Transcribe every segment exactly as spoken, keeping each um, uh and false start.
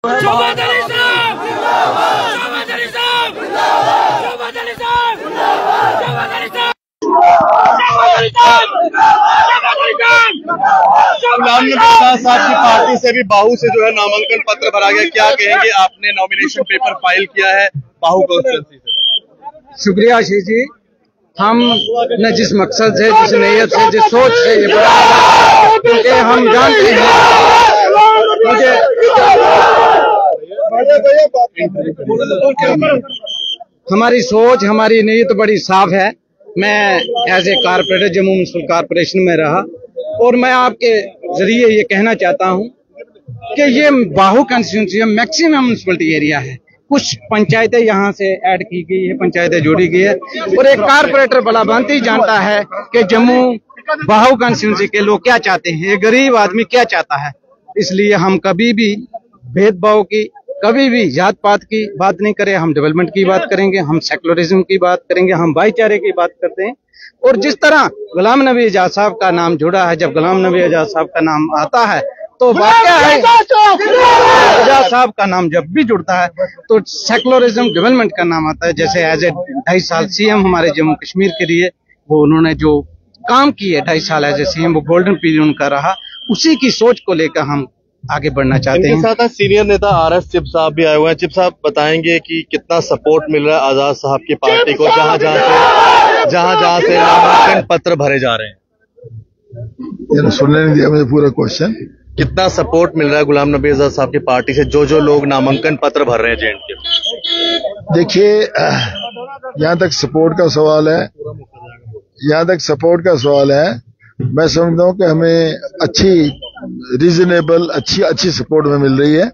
गुलाम नबी आजाद साहब की पार्टी से भी बाहू से जो है नामांकन पत्र भरा गया, क्या कहेंगे? आपने नॉमिनेशन पेपर फाइल किया है बाहू कॉन्स्टिट्यूंसी से। शुक्रिया आशीष जी। हम ने जिस मकसद से, जिस नीयत से, जिस सोच से ये बड़ा, क्योंकि हम जानते हैं, मुझे हमारी सोच, हमारी नीयत बड़ी साफ है। मैं as a corporator Jammu municipal corporation में रहा और मैं आपके जरिए ये कहना चाहता हूँ कि ये Bahu constituency maximum municipality area है। कुछ पंचायतें यहाँ से ऐड की गई है, पंचायतें जोड़ी गई है और एक कारपोरेटर भला भांति जानता है कि जम्मू बाहू कंस्टिट्यूंसी के लोग क्या चाहते हैं, ये गरीब आदमी क्या चाहता है। इसलिए हम कभी भी भेदभाव की, कभी भी जात पात की बात नहीं करें। हम डेवलपमेंट की बात करेंगे, हम सेकुलरिज्म की बात करेंगे, हम भाईचारे की बात करते हैं। और जिस तरह गुलाम नबी आजाद साहब का नाम जुड़ा है, जब गुलाम नबी आजाद साहब का नाम आता है तो वाकया है, आजाद साहब का नाम जब भी जुड़ता है तो सेकुलरिज्म डेवलपमेंट का नाम आता है। जैसे एज ए ढाई साल सीएम हमारे जम्मू कश्मीर के लिए वो उन्होंने जो काम किए ढाई साल एज ए सीएम, वो गोल्डन पीरियड उनका रहा। उसी की सोच को लेकर हम आगे बढ़ना चाहते हैं। इनके साथ सीनियर नेता आर एस चिप साहब भी आए हुए हैं। चिप साहब बताएंगे कि कितना सपोर्ट मिल रहा है आजाद साहब की पार्टी को, जहां जहां से जहां जहां से नामांकन पत्र भरे जा रहे हैं। सुनने नहीं दिया मुझे पूरा क्वेश्चन। कितना सपोर्ट मिल रहा है गुलाम नबी आजाद साहब की पार्टी से, जो जो लोग नामांकन पत्र भर रहे हैं जे एंड के? देखिए, यहाँ तक सपोर्ट का सवाल है, यहाँ तक सपोर्ट का सवाल है, मैं समझता हूँ कि हमें अच्छी रीजनेबल अच्छी अच्छी सपोर्ट में मिल रही है।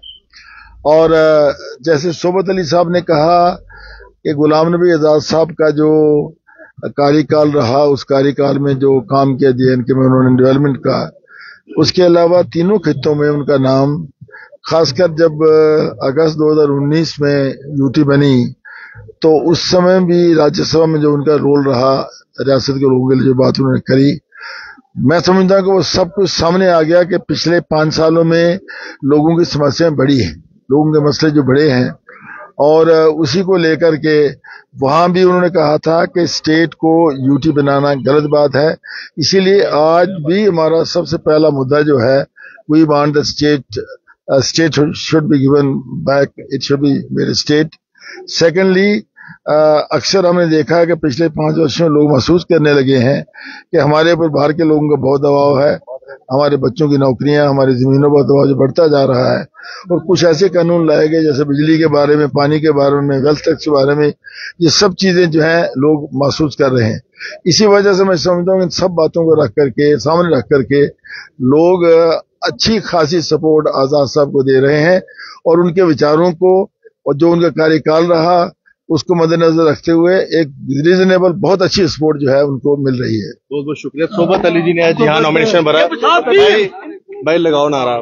और जैसे सोबत अली साहब ने कहा कि गुलाम नबी आजाद साहब का जो कार्यकाल रहा, उस कार्यकाल में जो काम किया जे एंड के में उन्होंने डेवलपमेंट का, उसके अलावा तीनों खित्तों में उनका नाम, खासकर जब अगस्त दो हज़ार उन्नीस में यूटी बनी तो उस समय भी राज्यसभा में जो उनका रोल रहा, रियासत के लोगों के लिए जो बात उन्होंने करी, मैं समझता हूँ कि वो सब कुछ सामने आ गया कि पिछले पांच सालों में लोगों की समस्याएं बढ़ी हैं, लोगों के मसले जो बड़े हैं। और उसी को लेकर के वहां भी उन्होंने कहा था कि स्टेट को यूटी बनाना गलत बात है। इसीलिए आज भी हमारा सबसे पहला मुद्दा जो है, we want the state state should be given back, it should be made state. Secondly, अक्सर हमने देखा है कि पिछले पांच वर्षों में लोग महसूस करने लगे हैं कि हमारे ऊपर बाहर के लोगों का बहुत दबाव है, हमारे बच्चों की नौकरियां, हमारी जमीनों पर दबाव जो बढ़ता जा रहा है। और कुछ ऐसे कानून लाए गए जैसे बिजली के बारे में, पानी के बारे में, वेल्थ टैक्स के बारे में, ये सब चीजें जो है लोग महसूस कर रहे हैं। इसी वजह से मैं समझता हूँ इन सब बातों को रख करके, सामने रख करके लोग अच्छी खासी सपोर्ट आजाद साहब को दे रहे हैं और उनके विचारों को और जो उनका कार्यकाल रहा उसको मद्देनजर रखते हुए एक रीजनेबल बहुत अच्छी सपोर्ट जो है उनको मिल रही है। बहुत बहुत शुक्रिया। सोबत अली जी ने आज यहाँ नॉमिनेशन भरा। भाई, भाई लगाओ नारा।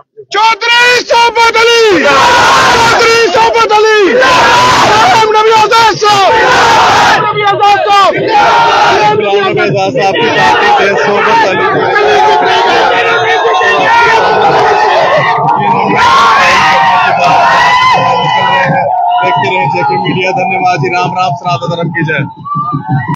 चौधरी सोबत अली, चौधरी सोबत अली, गुलाम नबी आजाद साहब, नबी आजाद साहब, गुलाम नबी आजाद साहब की पार्टी से सोबत अली मीडिया। धन्यवाद जी। राम राम, सनातन धर्म की जय।